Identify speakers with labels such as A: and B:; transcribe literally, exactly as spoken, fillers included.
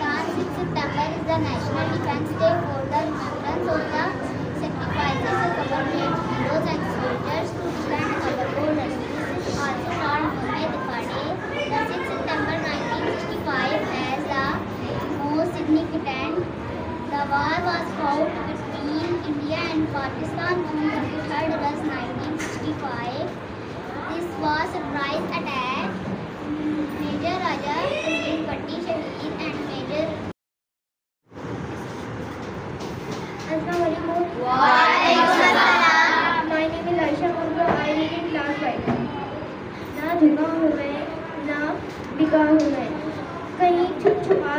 A: Pakistan, sixth September is the National Defence Day for the remembrance of the sacrifices of our great heroes and soldiers to defend our borders. This is also called Muhammad Day. The sixth September nineteen sixty-five as the most significant. The war was fought between India and Pakistan on twenty-third August nineteen sixty-five. This was a surprise attack. Major Raja Azim Bhatti Shaheed and Major
B: Assalamualaikum.
A: Waalaikumsalam.
B: My name is Aisha Murgo. I live in class five. ना झुका हूँ मैं ना बिका हूँ मैं कहीं छुप छुपा